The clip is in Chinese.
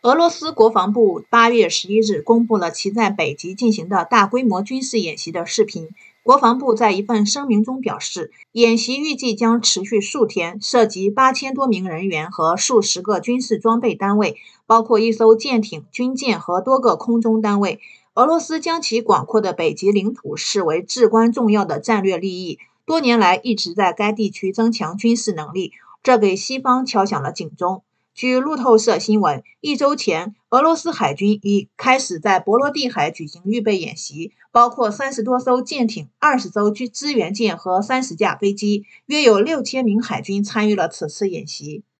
俄罗斯国防部8月11日公布了其在北极进行的大规模军事演习的视频。国防部在一份声明中表示，演习预计将持续数天，涉及8000多名人员和数十个军事装备单位，包括一艘舰艇、军舰和多个空中单位。俄罗斯将其广阔的北极领土视为至关重要的战略利益，多年来一直在该地区增强军事能力，这给西方敲响了警钟。据路透社新闻，一周前，俄罗斯海军已开始在波罗的海举行预备演习，包括30多艘舰艇、20艘支援舰和30架飞机，约有6000名海军参与了此次演习。